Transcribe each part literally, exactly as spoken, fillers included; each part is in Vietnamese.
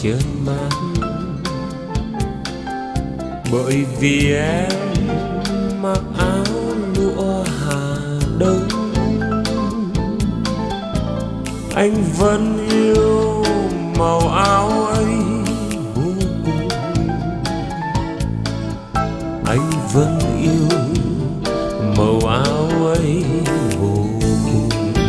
chớn mát. Bởi vì em mặc áo lụa Hà Đông, anh vẫn yêu màu áo ấy vô cùng. Anh vẫn yêu màu áo ấy vô cùng.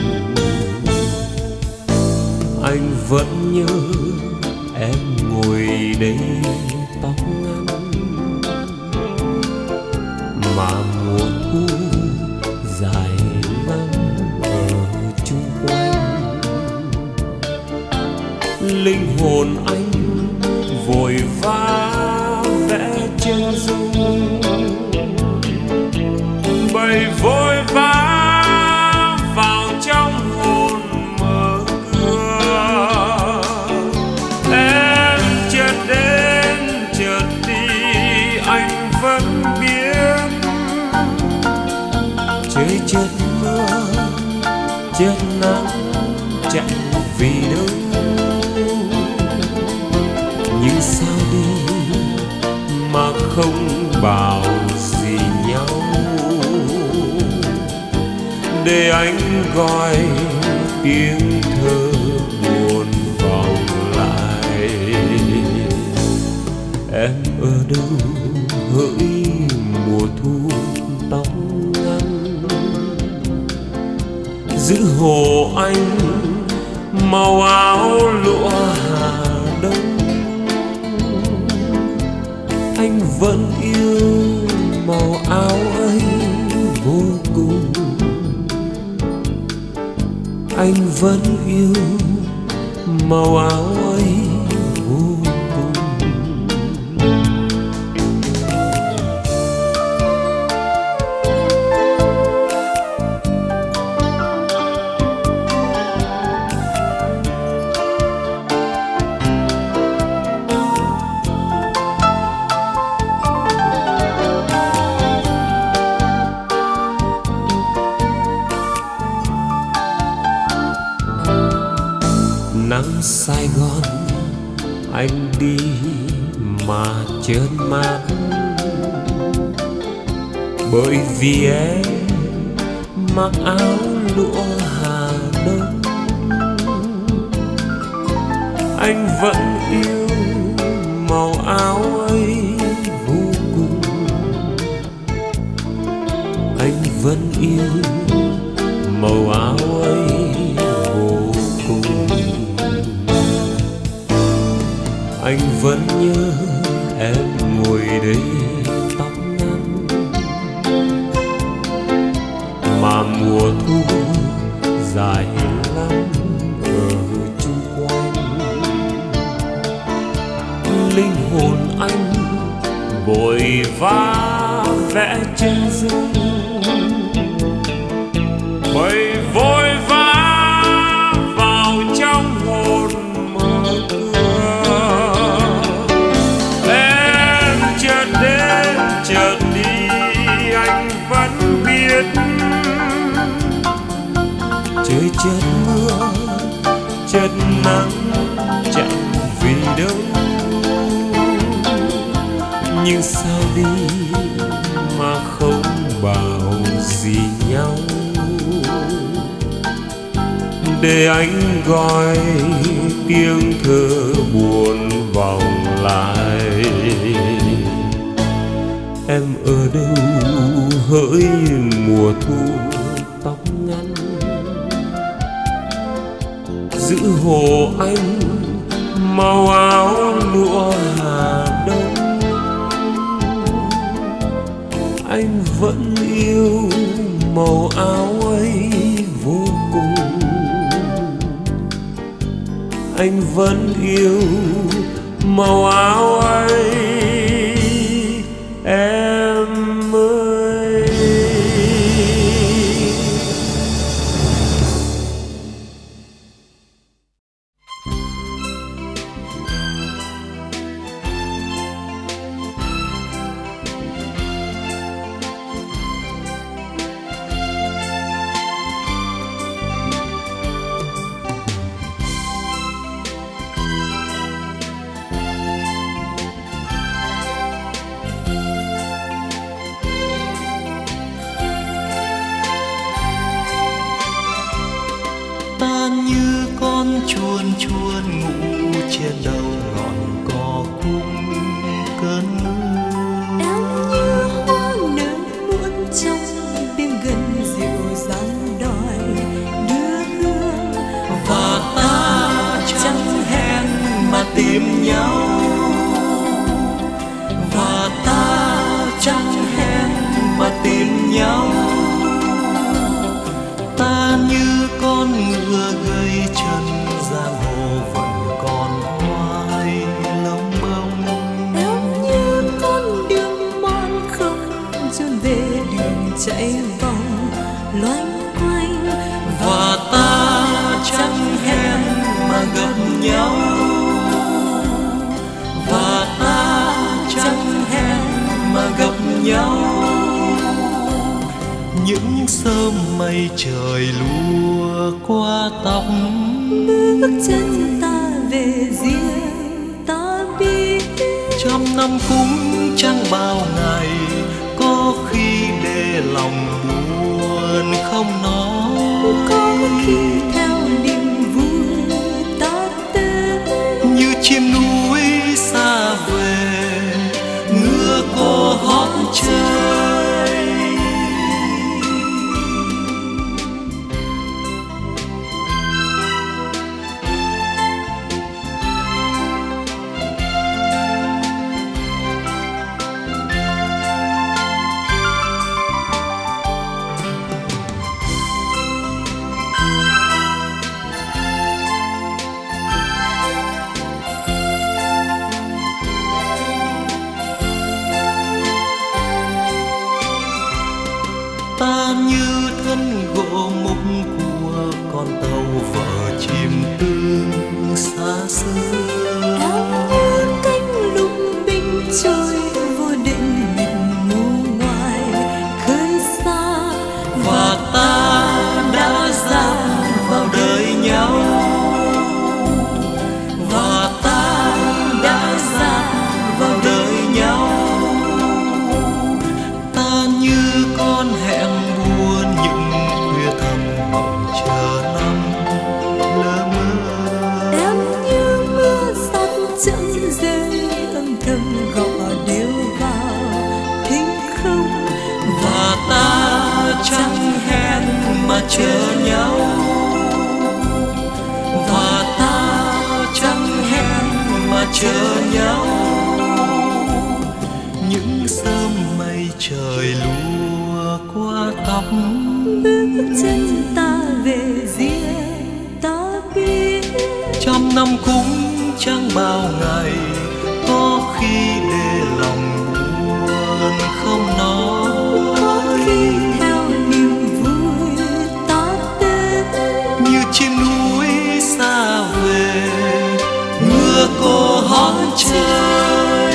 Anh vẫn nhớ em ngồi đây tóc ngắn, mà mùa thu dài lắm ở chung quanh. Linh hồn anh vội vã vẽ chân dung, bầy vội vã vào trong hồn mở cửa. Em chợt đến chợt đi anh vẫn biết, trời chợt mưa chợt nắng chẳng vì đâu. Nhưng sao đi mà không bảo gì nhau, để anh gọi tiếng thơ buồn vòng lại. Em ở đâu hỡi mùa thu tóc ngắn, giữ hộ anh màu áo lụa Hà Đông. Anh vẫn yêu màu áo ấy vô cùng. Anh vẫn yêu màu áo ấy vô cùng. Nắng Sài Gòn anh đi mà chớn mát, bởi vì em mặc áo lụa Hà Đông. Anh vẫn yêu màu áo ấy vô cùng. Anh vẫn yêu màu áo ấy vô cùng. Anh vẫn nhớ em ngồi đây tóc ngắn, mà mùa thu dài lắm ở chung quanh. Linh hồn anh vội vã vẽ chân dung, bầy vội vã vào trong hồn mở cửa. Em chợt đến chợt đi anh vẫn biết, trời chợt mưa chợt nắng chẳng vì đâu. Nhưng sao đi mà không bảo gì nhau, để anh gọi tiếng thơ buồn vòng lại. Em ở đâu hỡi mùa thu tóc ngắn, giữ hộ anh màu áo lụa Hà Đông. Anh vẫn yêu màu áo ấy vô cùng. Anh vẫn yêu màu áo ấy em ơi. chuôn chuôn ngủ trên đầu ngọn cỏ cung cơn mưa. Em như hoa nở muôn trong đêm gần dịu dàng đòi đưa hương, và ta chẳng hẹn mà tìm nhau, và ta chẳng hẹn mà tìm nhau. Ta như con ngựa gầy chân giang hồ vẫn còn hoài lông bông. em như con đường mòn không chôn về đường chạy vòng loanh quanh, Và ta chẳng hẹn mà gặp nhau, và ta chẳng hẹn mà gặp nhau. Những sớm mây trời lùa qua tóc, bước chân ta về riêng ta biết. trăm năm cũng chẳng bao ngày, có khi để lòng buồn không nói. Có khi theo niềm vui ta tới, Như chim núi xa về, ngựa cổ hót chơi. Ta như thân gỗ mục của con tàu vợ chim tư xa xưa. em như cánh lung binh trôi vô định mịt mù ngoài khơi xa. Và ta đã ra vào đời nhau, và ta đã ra vào đời nhau. Ta như con hẹn buồn những khuya thầm mộng chờ năm lơ mơ. Em như mưa sắt chậm rơi âm thầm gõ đều vào thinh không. Và ta chẳng hẹn mà chờ nhau, và ta chẳng hẹn mà chờ nhau. Những sớm mây trời lùa qua tóc, Bước chân ta về riêng ta biết. trăm năm cũng chẳng bao ngày, có khi để lòng buồn không nói. Có khi theo niềm vui ta đến, Như chim núi xa về, ngựa cổ hót chơi.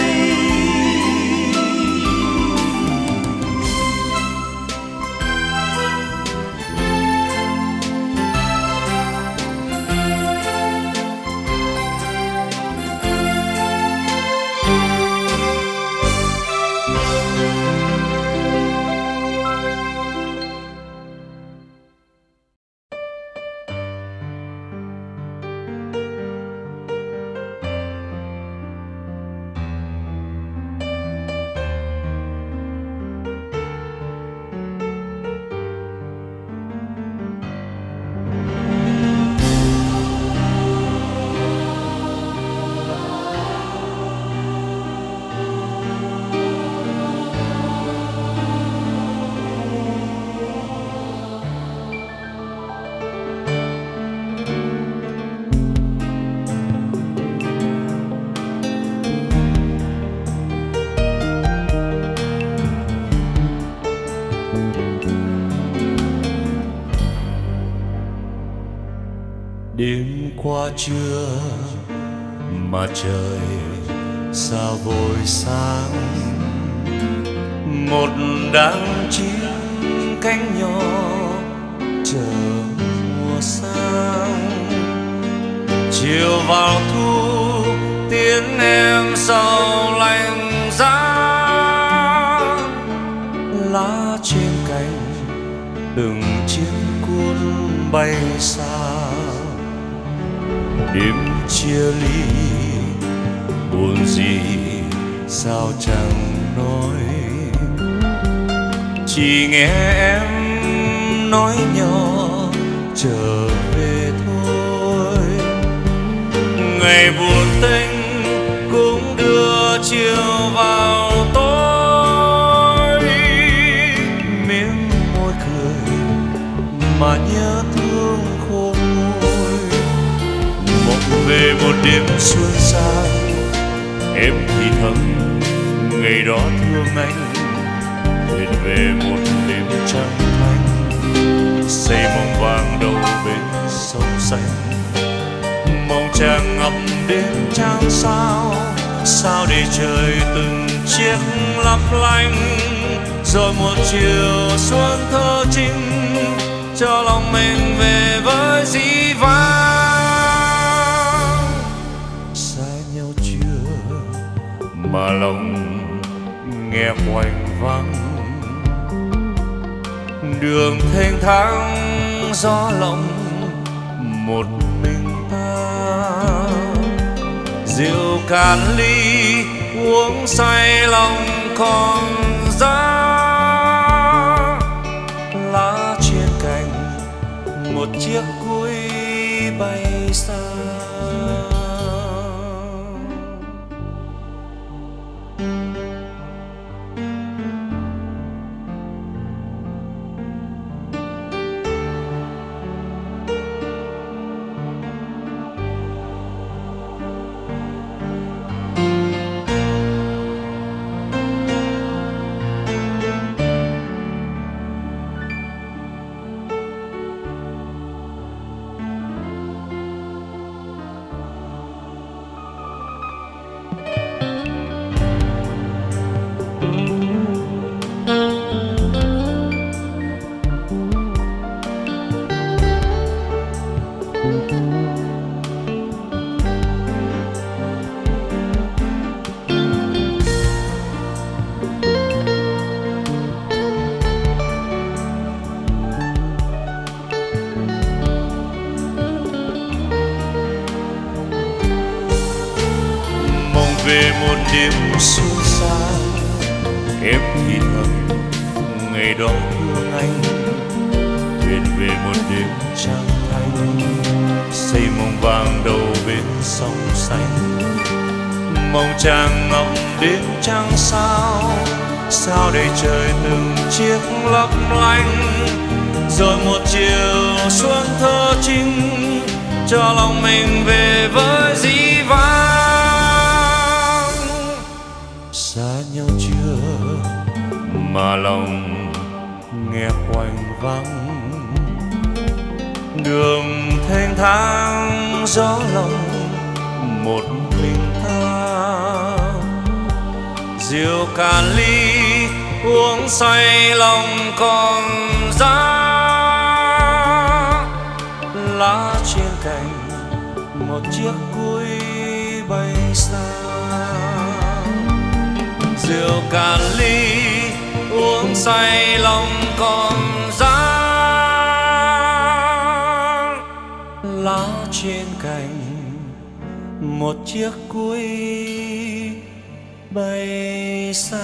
Đêm qua trưa mà trời sao vội sáng, một đám chim cánh nhỏ chờ mùa sang. Chiều vào thu tiếng em sầu lạnh giá, lá trên cành từng chiếc cuốn bay xa. đêm chia ly buồn gì sao chẳng nói, chỉ nghe em nói nhỏ trở về thôi. Ngày buồn tênh cũng đưa chiều vào tối, mím môi cười mà nhớ thương khôn nguôi. Mộng về một đêm xuân sang, em thì thầm ngày đó thương anh. Thuyền về một đêm trăng thanh, xây mộng vàng đầu bên sông xanh. Mộng trăng ngập đêm trăng sao, sao để trời từng chiếc lấp lánh. Rồi một chiều xuân thơ trinh, cho lòng mình về với dĩ vãng. Xa nhau chưa mà lòng nghe hoành vắng, đường thênh thang gió lộng một mình ta. Rượu cạn ly uống say lòng còn giá, lá trên cành một chiếc cuối bay xa. Về một đêm xuân sang, em thì thầm ngày đó thương anh. Thuyền về một đêm trăng thanh, xây mộng vàng đầu bên sông xanh. Mộng trăng ngọc đêm trăng sao, sao để trời từng chiếc lấp lánh. Rồi một chiều xuân thơ trinh, cho lòng mình về với dĩ vãng. Xa nhau chưa mà lòng nghe hoành vắng, đường thênh thang gió lòng một mình ta. Rượu cạn ly uống say lòng còn giá, lá trên cành một chiếc cuối bay xa. Rượu cạn ly uống say lòng còn giá, lá trên cành một chiếc cuối bay xa.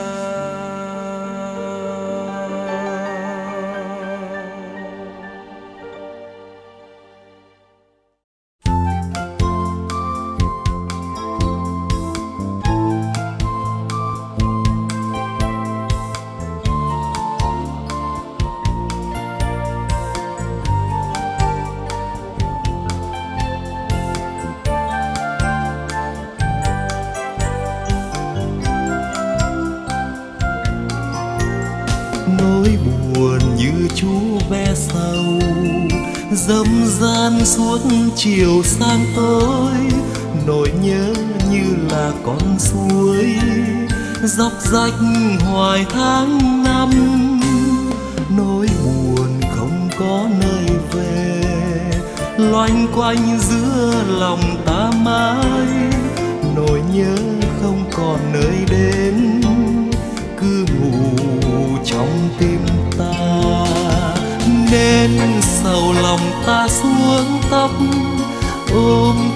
Nỗi buồn như chú ve sầu, dâm gian suốt chiều sang tối. Nỗi nhớ như là con suối dọc rách hoài tháng năm. Nỗi buồn không có nơi về, loanh quanh giữa lòng ta mãi. Nỗi nhớ không còn nơi đến, cứ ngủ trong tim ta. Nên sầu lòng ta xuống tóc, ôm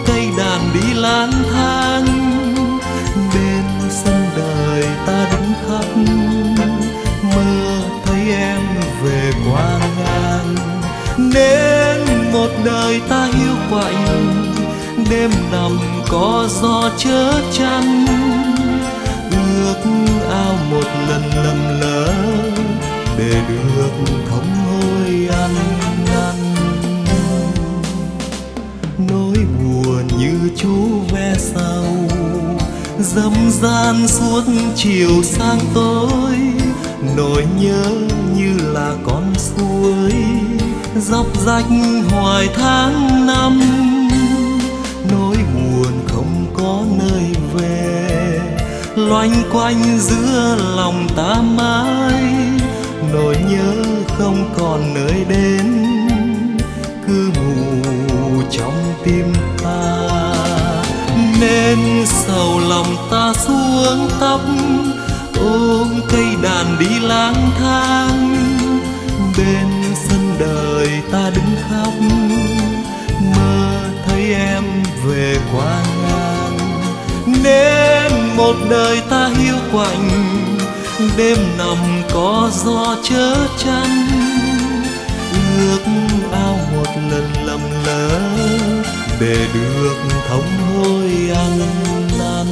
lang thang, bên sân đời ta đứng khóc, mơ thấy em về qua ngang. Nên một đời ta hiu quạnh, đêm nằm có gió chớ chăn, ước ao một lần lầm lỡ để được thống hối ăn năn. Nỗi buồn như chú ve sầu, dâm gian suốt chiều sang tối, nỗi nhớ như là con suối dọc rách hoài tháng năm. Nỗi buồn không có nơi về, loanh quanh giữa lòng ta mãi, nỗi nhớ không còn nơi đến, cứ ngủ trong tim ta. Nên sầu lòng ta xuống tóc, ôm cây đàn đi lang thang, bên sân đời ta đứng khóc, mơ thấy em về qua ngang. Nên một đời ta hiu quạnh, đêm nằm có gió chớ chăn, ước ao một lần lầm lỡ để được thống hối ăn năn.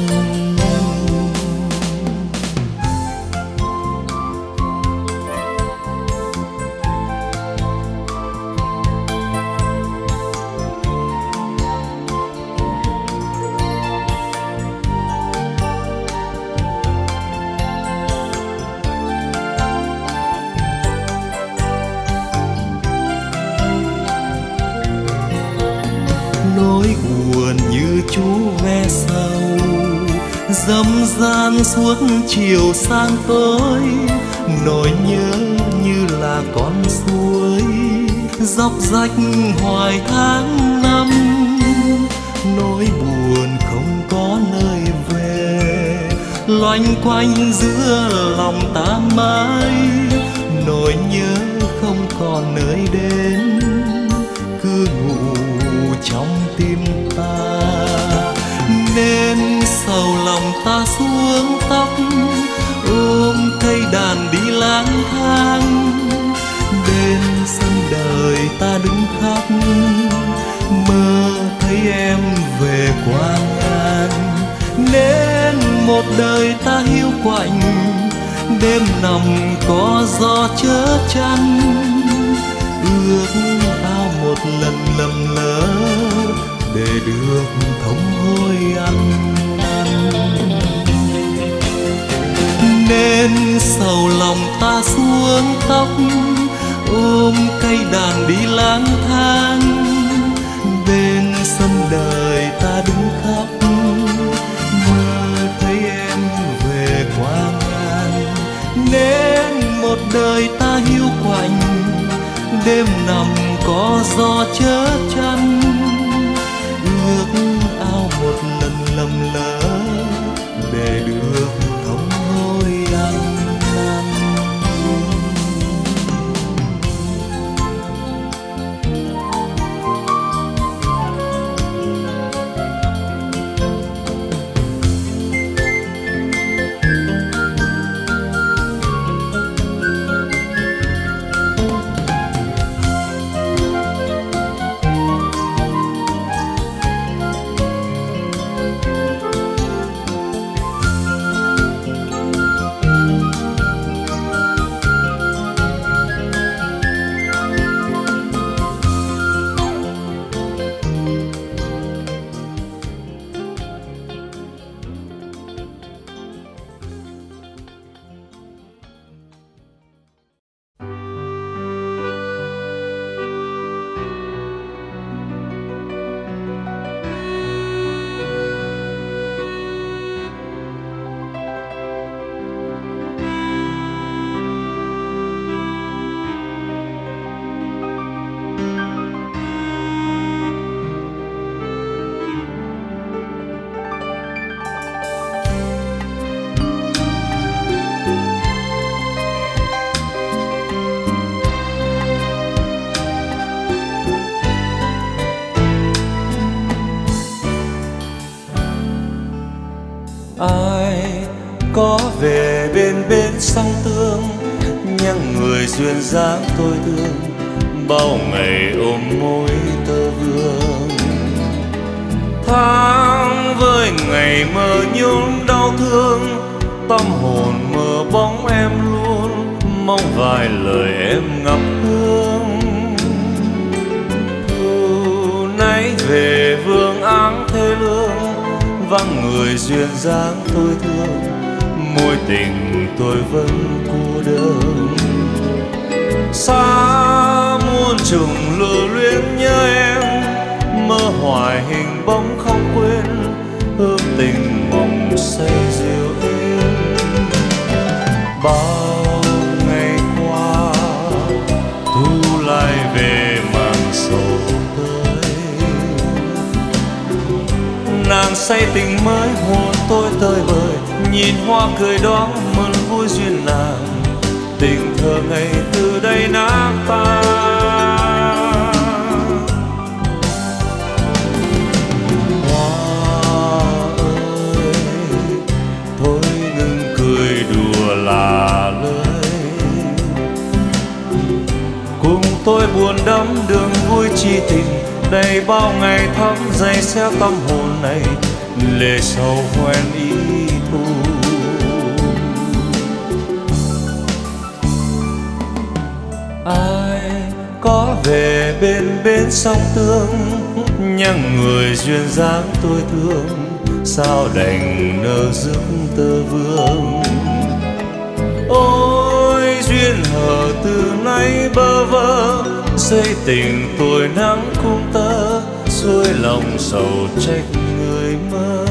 Nỗi buồn như chú ve sầu, dâm gian suốt chiều sang tối, nỗi nhớ như là con suối dọc rách hoài tháng năm. Nỗi buồn không có nơi về, loanh quanh giữa lòng ta mãi, nỗi nhớ không còn nơi đến, cứ ngủ trong tim ta. Nên sầu lòng ta xuống tóc, ôm cây đàn đi lang thang, bên sân đời ta đứng khóc, mơ thấy em về qua ngang. Nên một đời ta hiu quạnh, đêm nằm có gió chớ chăn, ước ao một lần lầm lỡ để được thống hối ăn năn. Nên sầu lòng ta xuống tóc, ôm cây đàn đi lang thang, bên sân đời ta đứng khóc, mơ thấy em về qua ngang. Nên một đời ta hiu quạnh, đêm nằm có gió chớ chăn, ước ao một lần lầm lỡ để được thống hối ăn năn. Ai có về bên bên sông Tương, nhắc người duyên dáng tôi thương, bao ngày ôm môi tơ vương. Tháng với ngày mơ nhung đau thương, tâm hồn mơ bóng em luôn, mong vài lời em ngập hương. Thu nay về vương áng thê lương, vắng người duyên dáng tôi thương, mối tình tôi vẫn cô đơn. Xa muôn trùng lưu luyến nhớ em, mơ hoài hình bóng không quên, hương tình mộng say dịu êm. Bao ngày qua thu lại về màn sầu tới, nàng say tình mới hồn tôi tơi bời, nhìn hoa cười đón mừng vui duyên nàng, tình thơ ngày từ đây nát tan. Hoa ơi thôi ngừng cười đùa là lời, cùng tôi buồn đắm đường vui chi tình, đầy bao ngày thắm dày xéo tâm hồn này, lệ sầu hoen ý thu. Ai có về bên bên sông Tương, nhắc người duyên dáng tôi thương, sao đành nỡ giấc tơ vương. Ôi duyên hờ từ nay bơ vơ, dây tình tôi nắng cung tơ, xuôi lòng sầu trách người mơ.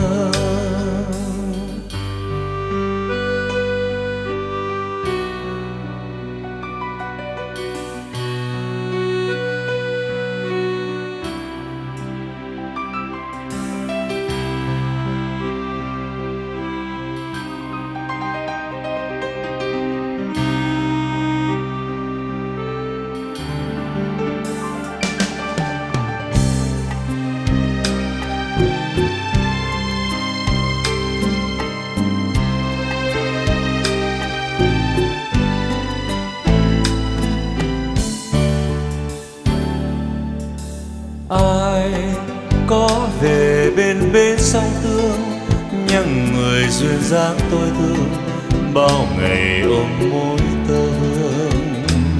Ai có về bên bên sông Tương, nhắc người duyên dáng tôi thương, bao ngày ôm môi tơ hương.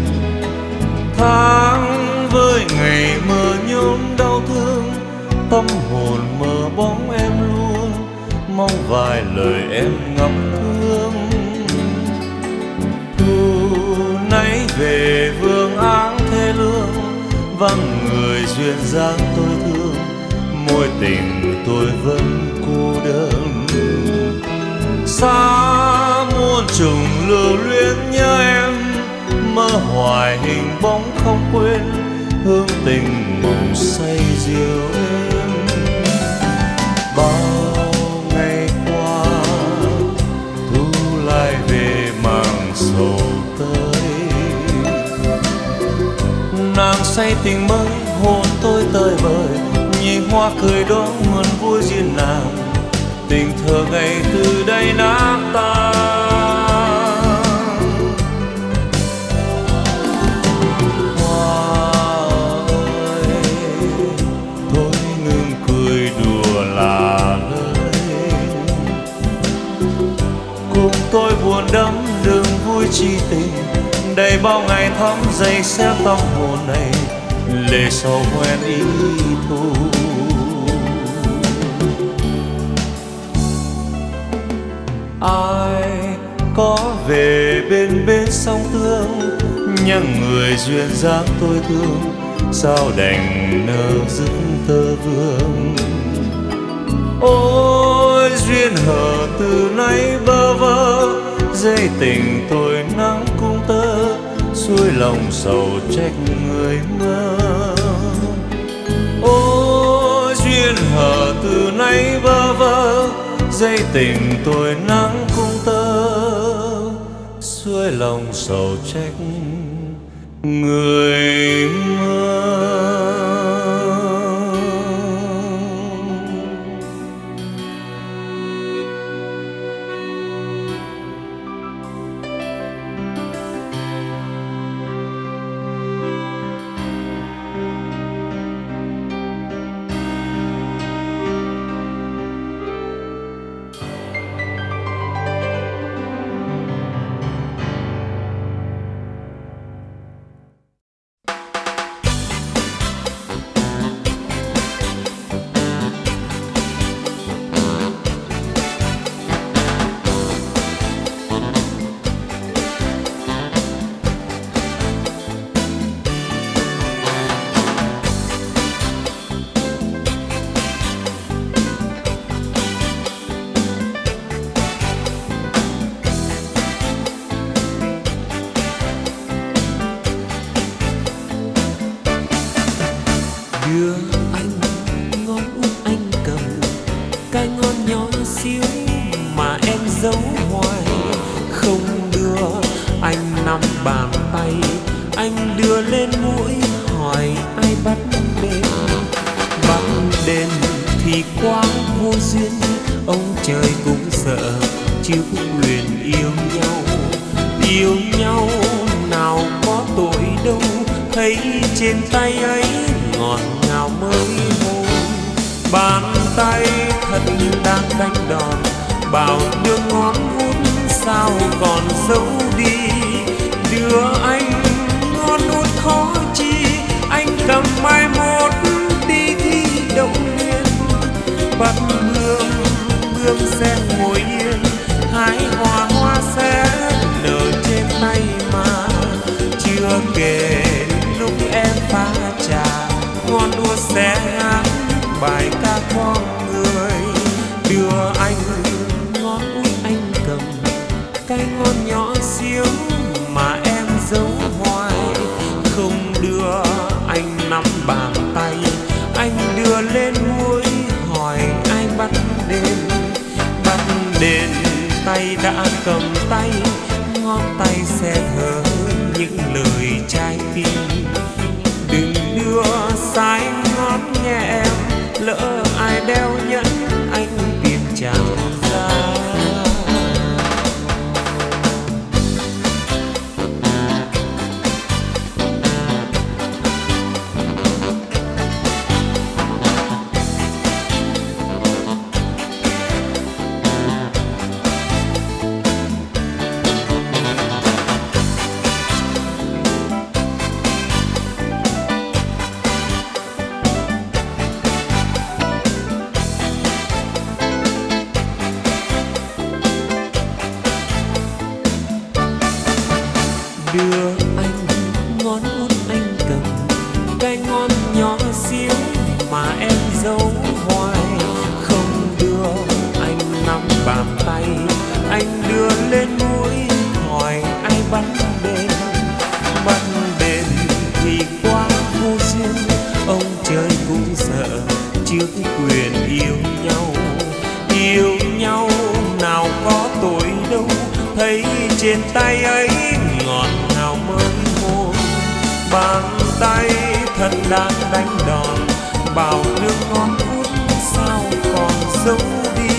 Tháng với ngày mơ nhung đau thương, tâm hồn mơ bóng em luôn, mong vài lời em ngập hương. Thu nay về vương áng thê lương, vắng người duyên dáng tôi thương, mối tình tôi vẫn cô đơn. Xa muôn trùng lưu luyến nhớ em, mơ hoài hình bóng không quên, hương tình mộng say dịu êm. Bao ngày qua thu lại về màn sầu tới, nàng say tình mới hồn tôi tơi bời, nhìn hoa cười đón mừng vui duyên nàng, tình thơ ngày từ đây nát tan. Hoa ơi thôi ngừng cười đùa là lời, cùng tôi buồn đắm đường vui chi tình, đầy bao ngày thắm dày xéo tâm hồn này, lệ sầu hoen ý thu. Ai có về bên bên sông Tương, nhắc người duyên dáng tôi thương, sao đành nỡ giấc tơ vương. Ôi duyên hờ từ nay bơ vơ, dây tình tôi nắng cung tơ, xuôi lòng sầu trách người mơ. Ôi duyên hờ từ nay bơ vơ, dây tình tôi nắng cung tơ, xuôi lòng sầu trách người mơ. giấu hoài. Không đưa anh nắm bàn tay, anh đưa lên mũi hỏi ai bắt đền. Bắt đền thì quá vô duyên, ông trời cũng sợ chứ quyền yêu nhau. Yêu nhau nào có tội đâu, thấy trên tay ấy ngọt ngào mới hôn. Bàn tay thật đang đánh đòn, bảo đưa ngón út sao còn giấu đi. Đưa anh ngón út khó chi, anh cầm mai mốt đi thi đậu liên. Bắt bướm bướm sẽ ngồi yên, hái hoa hoa sẽ nở trên tay mà. Chưa kể lúc em pha trà, ngón út sẽ hát bài ca con người. Đưa anh ngón út anh cầm, cái ngón nhỏ xíu mà em giấu hoài. Không đưa anh nắm bàn tay, anh đưa lên mũi hỏi ai bắt đền. Bắt đền tay đã cầm tay, ngón tay sẽ thở những lời trái tim. Đừng đưa sai ngón nhẹ em, lỡ ai đeo nhẫn anh tìm chẳng ra. Đưa anh ngón út anh cầm, cái ngón nhỏ xíu mà em giấu hoài. Không đưa anh nắm bàn tay, anh đưa lên mũi hỏi ai bắt đền. Bắt đền thì quá vô duyên, ông trời cũng sợ trước quyền yêu nhau. Yêu nhau nào có tội đâu, thấy trên tay ấy ngọt ngào mới hôn. Bàn tay thật đang đánh đòn, bảo đưa ngón út sao còn giấu đi.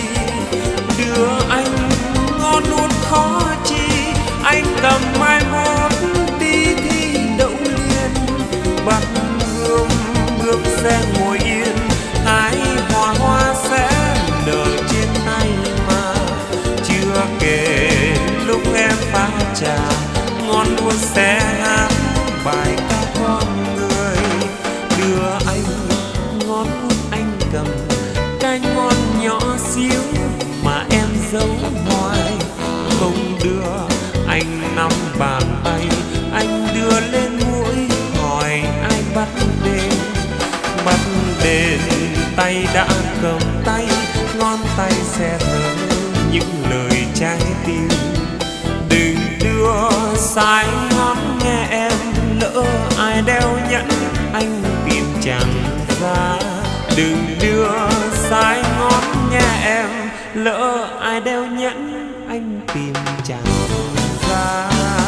Đưa anh ngón út khó chi, anh cầm mai mốt đi thi đậu liên. Bắt bướm bướm sẽ ngồi yên, hái hoa hoa sẽ nở trên tay mà. Chưa kể lúc em pha trà, ngón út sẽ hát bài ca con người. Đưa anh ngón út anh cầm, cái ngón nhỏ xíu mà em giấu hoài. Không đưa anh nắm bàn tay, anh đưa lên mũi hỏi ai bắt đền. Bắt đền tay đã cầm tay, ngón tay sẽ thở những lời trái tim. Đừng đưa sai ngón nghe em, lỡ ai đeo nhẫn anh tìm chẳng ra. Đừng đưa sai ngón nghe em, lỡ ai đeo nhẫn anh tìm chẳng ra.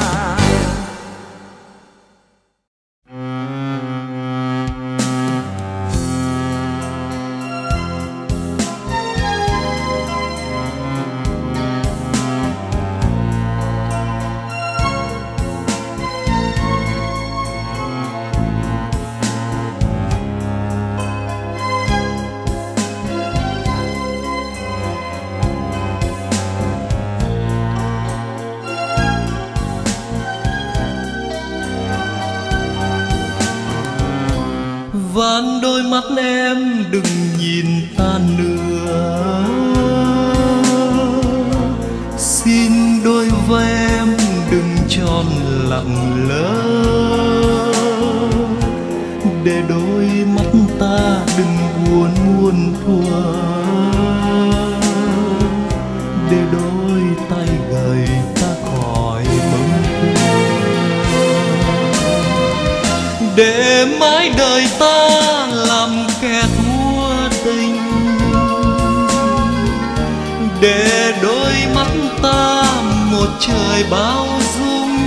Van đôi mắt em đừng nhìn ta nữa, xin đôi vai em đừng tròn lặng lẽ. Để đôi mắt ta đừng buồn muôn thuở, để đôi tay gầy ta khỏi bâng khuâng. Để mãi đời ta làm kẻ thua tình, để đôi đôi mắt ta một trời bao dung,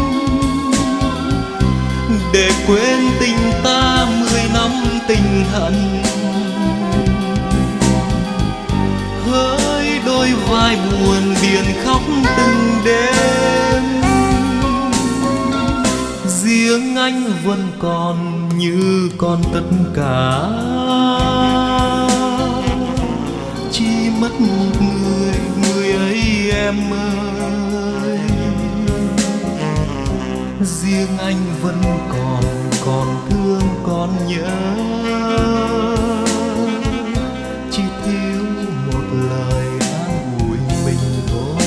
để quên tình ta mười năm tình hận. Hỡi đôi vai buồn biển khóc từng đêm, riêng anh vẫn còn như còn tất cả. Chỉ mất một người, người ấy em ơi. Riêng anh vẫn còn, còn thương, còn nhớ. Chỉ thiếu một lời an ủi mình thôi.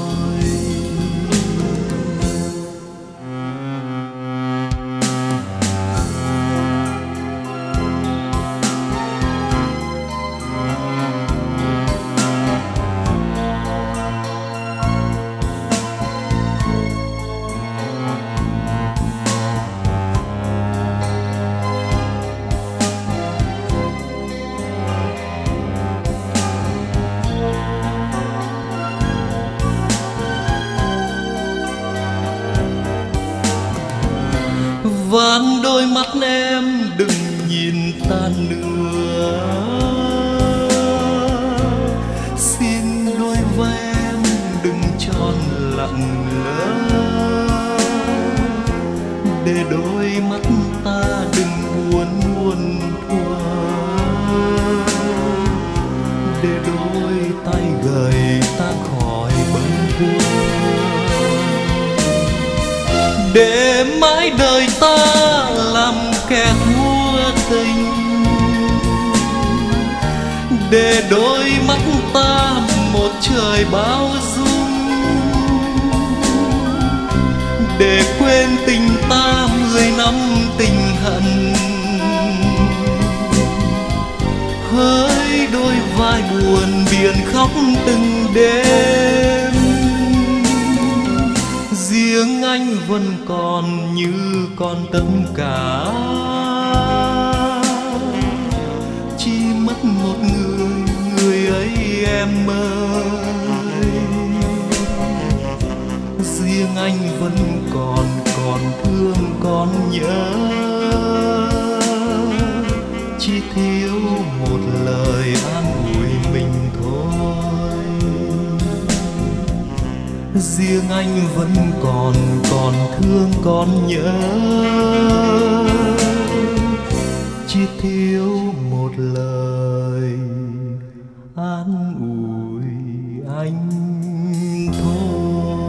Ván đôi mắt em đừng nhìn ta nữa, xin đôi vai em đừng tròn lặng lẽ, để đôi mắt ta đừng buồn buồn thuở, để đôi tay gầy ta khỏi bâng khuâng, để mãi đời ta làm kẻ thua tình, để đôi mắt ta một trời bao dung, để quên tình ta mười năm tình hận. Hỡi đôi vai buồn biển khóc từng đêm, riêng anh vẫn còn như còn tất cả. Chỉ mất một người, người ấy em ơi. Riêng anh vẫn còn, còn thương, còn nhớ. Chỉ thiếu một lời an ủi mình thôi. Riêng anh vẫn còn, còn thương, còn nhớ. Chỉ thiếu một lời an ủi anh thôi.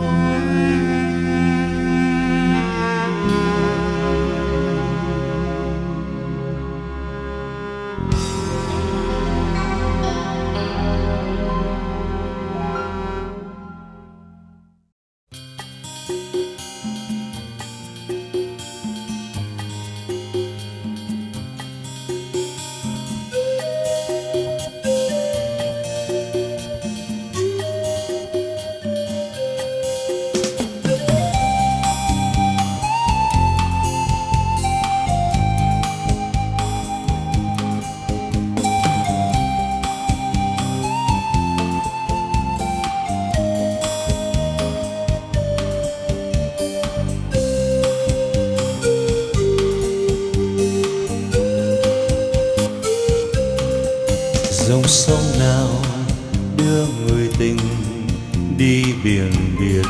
Dòng sông nào đưa người tình đi biển biệt,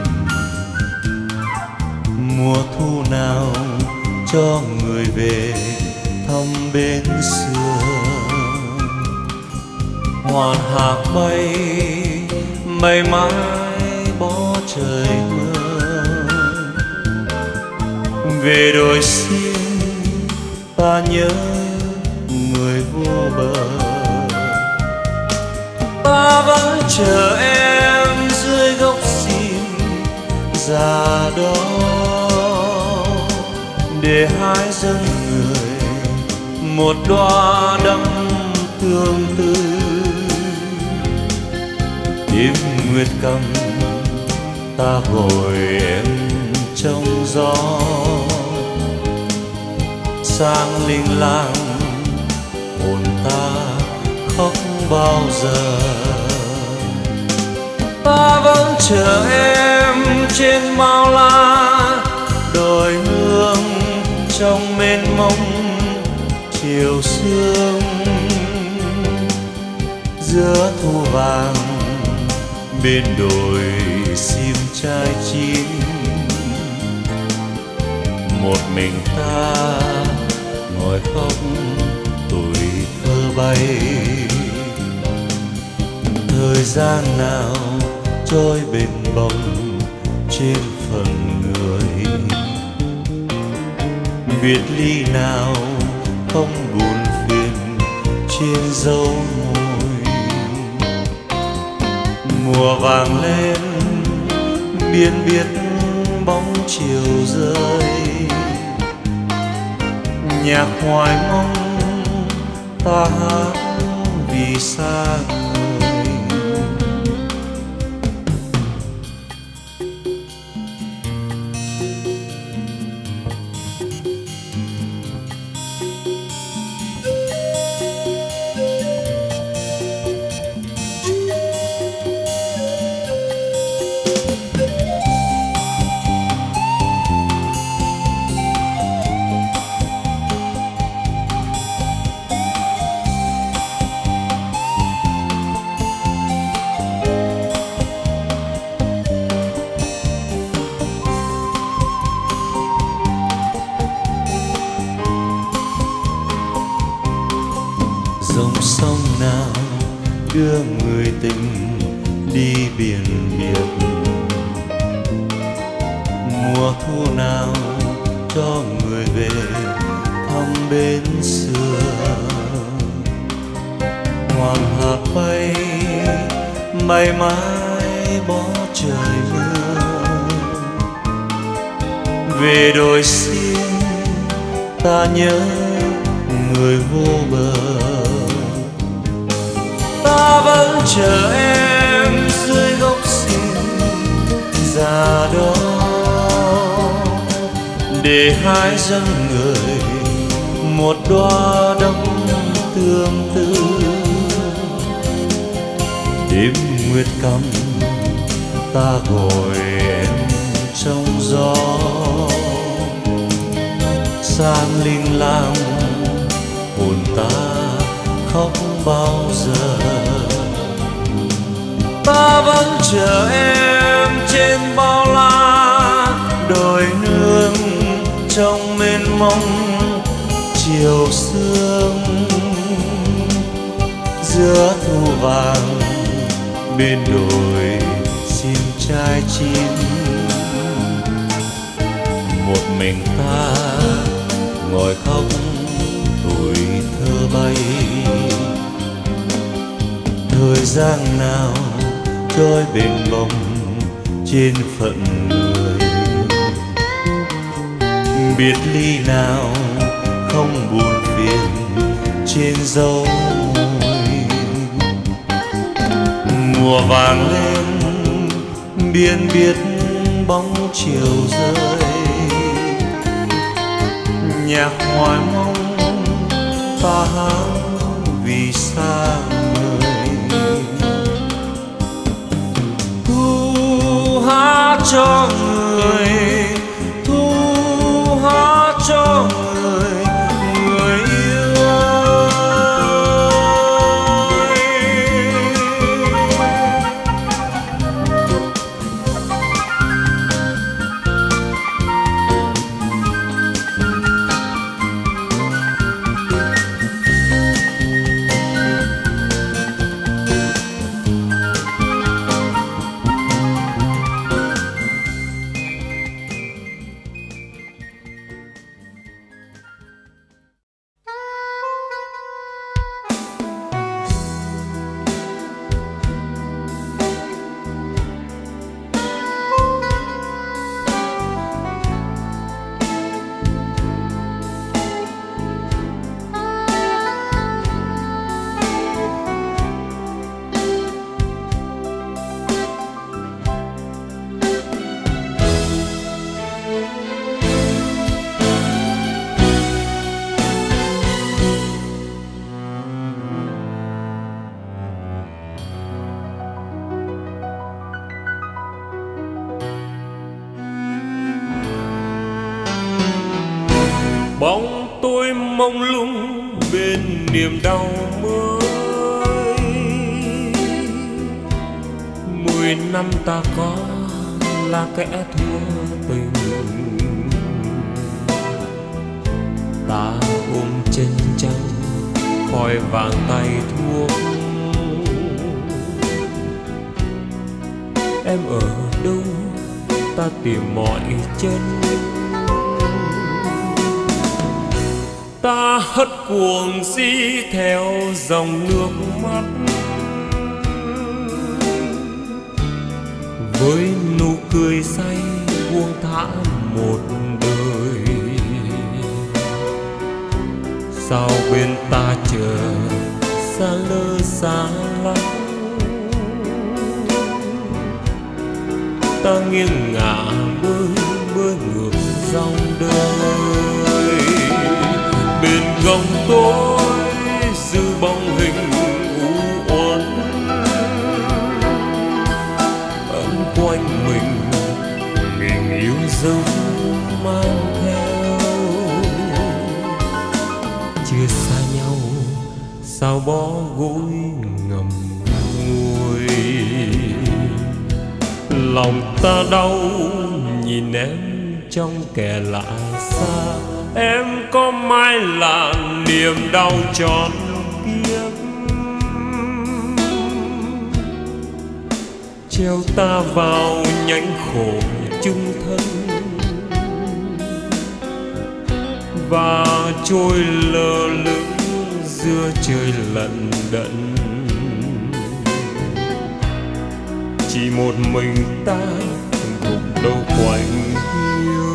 mùa thu nào cho người về thăm bến xưa. Hoàn hạc bay mây mãi bó trời mưa, về đồi xiên ta nhớ người vô bờ. Ta vẫn chờ em dưới gốc sim già đó, để hái dâng người một đóa đắm tương tư. Đêm nguyệt cầm ta gọi em trong gió, sang linh lang hồn ta khóc bao giờ. ta vẫn chờ em trên bao la đồi nương trong mênh mông chiều sương. Giữa thu vàng bên đồi sim trai chín, một mình ta ngồi khóc tuổi thơ bay. Thời gian nào trôi bền bồng trên phần người, biệt ly nào không buồn phiền trên dấu môi. Mùa vàng lên biên biết bóng chiều rơi, nhạc hoài mong ta hát vì xa người. Dòng sông nào đưa người tình đi biển biệt, mùa thu nào cho người về thăm bến xưa. Hoàng hạt bay bay mãi bỏ trời mưa, về đồi sim ta nhớ người vô bờ. Ta vẫn chờ em dưới gốc sim già đó, để hai dâng người một đóa đông tương tư. Đêm nguyệt căm ta gọi em trong gió, san linh lang hồn ta khóc bao giờ. Ta vẫn chờ em trên bao la đồi nương trong mênh mông chiều sương. Giữa thu vàng bên đồi sim trai chín, một mình ta ngồi khóc tuổi thơ bay. Thời gian nào trôi bền bồng trên phận người, biệt ly nào không buồn phiền trên dấu môi. Mùa vàng lên biên biết bóng chiều rơi, nhạc hoài mong ta hát vì xa người. Thu hát cho người, thu hát cho người, người yêu ơi. mông lung bên niềm đau mới. Mười năm ta có là kẻ thua tình, ta ôm chân trắng khói vàng tay thuốc. Em ở đâu ta tìm mọi chân, ta hất cuồng si theo dòng nước mắt. Với nụ cười say buông thả một đời, sao bên ta chờ xa lơ xa lắm. Ta nghiêng ngả bơi bơi ngược dòng đời. Bên góc tôi dư bóng hình u uất, ẩn quanh mình tình yêu dấu mang theo. Chưa xa nhau sao bó gối ngầm ngùi. Lòng ta đau nhìn em trong kẻ lạ xa. Em có mãi là niềm đau trọn kiếp, treo ta vào nhánh khổ chung thân và trôi lơ lửng giữa trời lận đận. Chỉ một mình ta gục đầu quạnh hiu.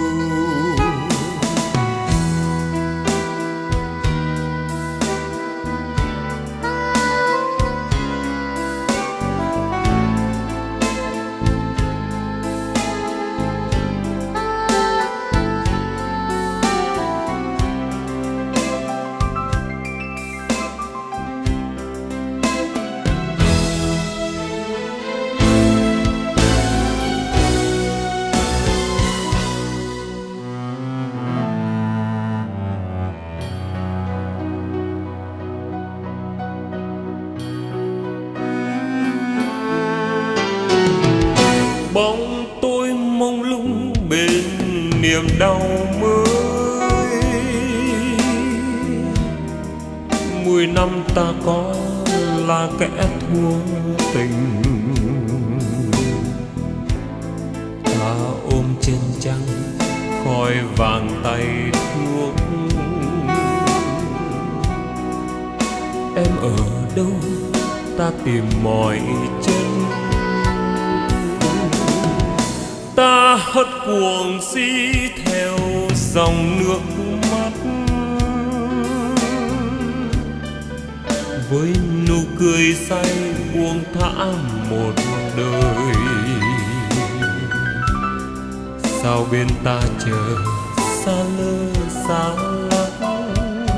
Bóng tôi mông lung bên niềm đau mới. Mười năm ta có là kẻ thua tình, ta ôm chân trắng khói vàng tay thuốc. Em ở đâu ta tìm mọi chân, ta hất cuồng si theo dòng nước mắt. Với nụ cười say buông thả một đời, sao bên ta chờ xa lơ xa lắm.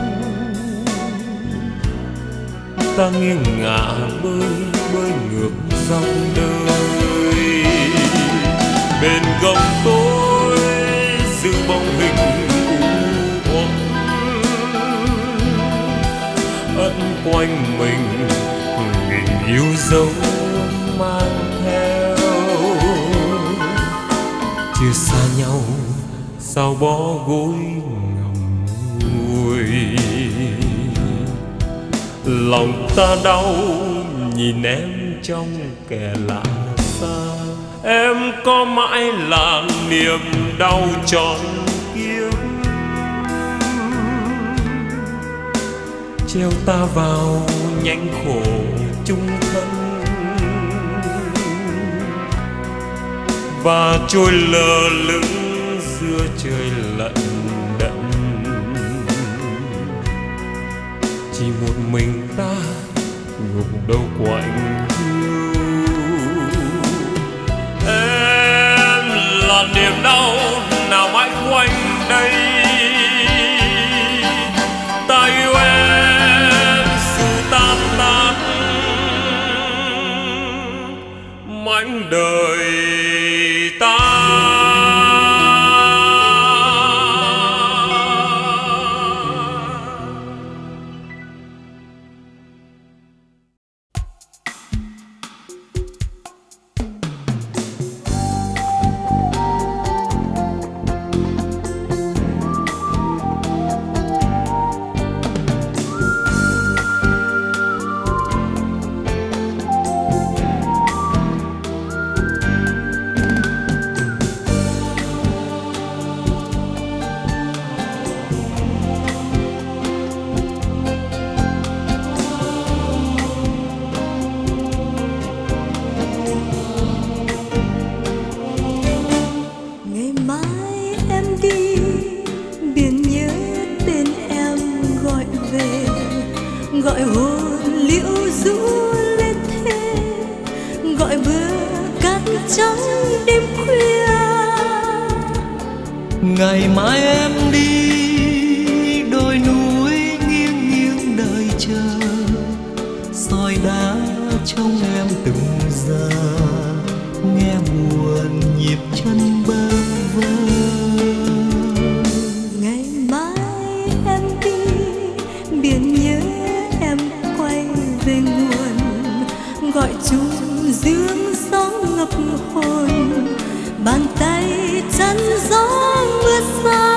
Ta nghiêng ngả bơi bơi ngược dòng đời. Bên góc tôi dư bóng hình u uất, ẩn quanh mình tình yêu dấu mang theo. Chưa xa nhau sao bó gối ngầm ngùi. Lòng ta đau nhìn em trong kẻ lạ xa. Em có mãi là niềm đau trọn kiếp, treo ta vào nhánh khổ chung thân và trôi lơ lửng giữa trời lận đận. Chỉ một mình ta gục đầu quạnh hiu. Em là niềm đau nào mãi quanh đây. Ta yêu em sự tan tác mảnh đời ta. ngày mai em đi đôi núi nghiêng nghiêng đợi chờ, soi đá trong em từng giờ, nghe buồn nhịp chân bơ vơ. Ngày mai em đi biển nhớ em quay về nguồn, gọi chung dương gió ngập hồn, bàn tay chắn gió mưa xa.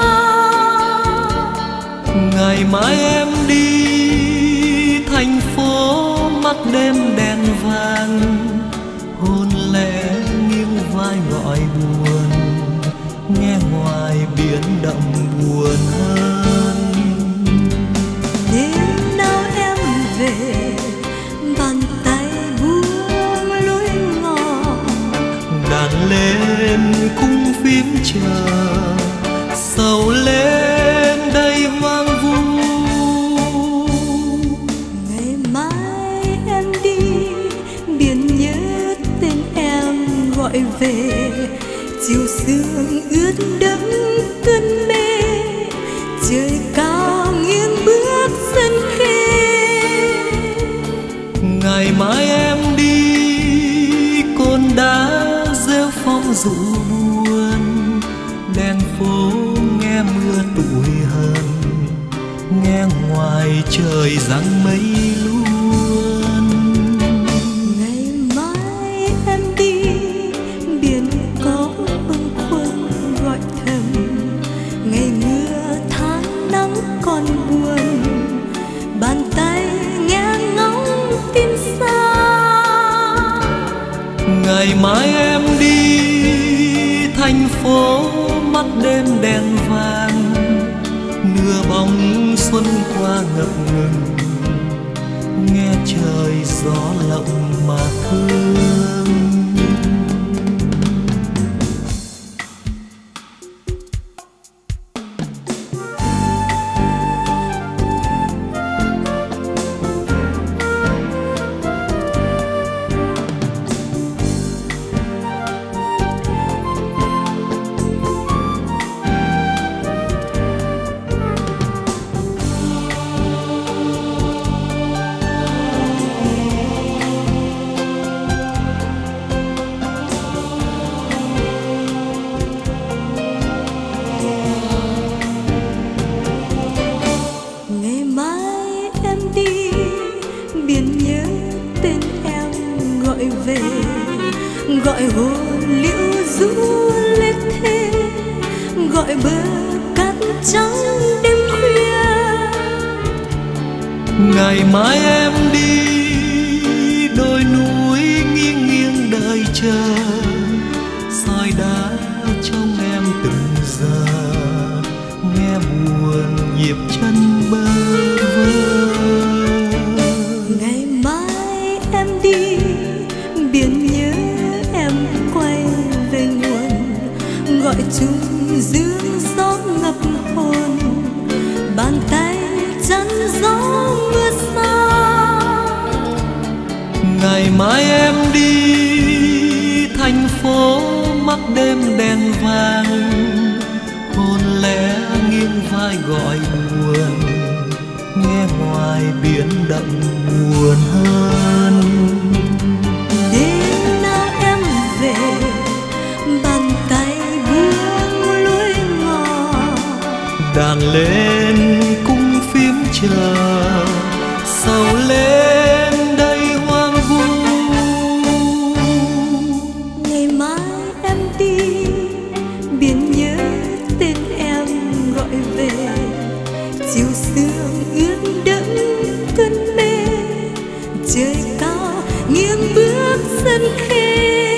Ngày mai em đi thành phố mắt đêm đèn vàng, hôn lẽ nghiêng vai gọi buồn, nghe ngoài biển đậm buồn hơn. Đêm nào em về bàn tay buông lối ngỏ, đàn lên cung phím chờ, sầu lên đầy hoang vu. ngày mai em đi biển nhớ tên em gọi về, chiều sương ướt đẫm cơn mê, trời cao nghiêng bước sân khê. Ngày mai em đi cồn đá rêu phong dụ buồn, đèn phố nghe mưa tủi hờn, nghe ngoài trời giăng mây luôn. Ngày mai em đi biển có bâng khuâng gọi thầm, ngày mưa tháng nắng còn buồn, bàn tay nghe ngóng tin xa. Ngày mai em đi thành phố mắt đêm đèn vàng, nửa bóng xuân qua ngập ngừng, nghe trời gió lộng mà thương. Ngày mai em đi biển nhớ tên em gọi về, gọi hồn liễu rũ lên thê, gọi bờ cát trắng đêm khuya. Ngày mai em đi đôi núi nghiêng nghiêng đợi chờ, soi đá trong em từng giờ, nghe buồn nhịp chân bơ vơ. Ngày mai em đi biển nhớ em quay về nguồn, gọi chung dương gió ngập hồn, bàn tay chắn gió mưa xa. Ngày mai em đi thành phố mắt đêm đèn vàng, hôn lẽ nghiêng vai gọi buồn, nghe ngoài biển đậm buồn hơn. Đêm nào em về bàn tay buông lối ngỏ, đàn lên cung phím chờ, sầu lên đầy hoang vu. ngày mai em đi biển nhớ tên em gọi về, chiều sương ướt đẫm cơn mê, trời cao nghiêng bước sân khê.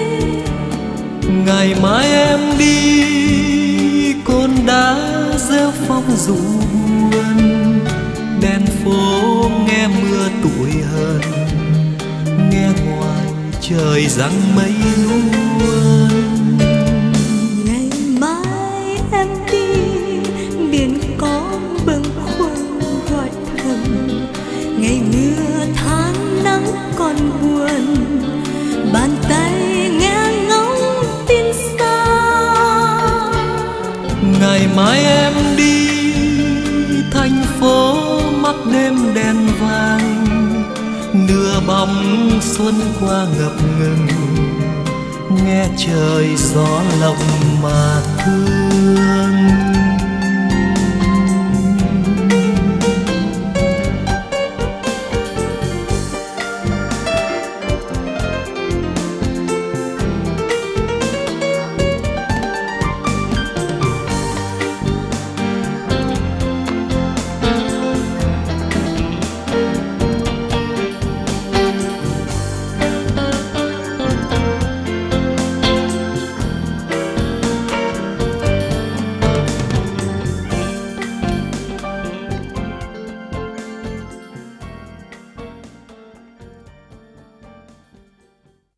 Ngày mai em đi cồn đá rêu phong dụ buồn, đèn phố nghe mưa tủi hờn, nghe ngoài trời giăng mây luôn. Ngày mai em đi biển có bâng khuâng gọi thầm, ngày mưa tháng nắng còn buồn, bàn tay nghe ngóng tin xa. mai em đi thành phố mắt đêm đèn vàng, nửa bóng xuân qua ngập ngừng, nghe trời gió lộng mà thương.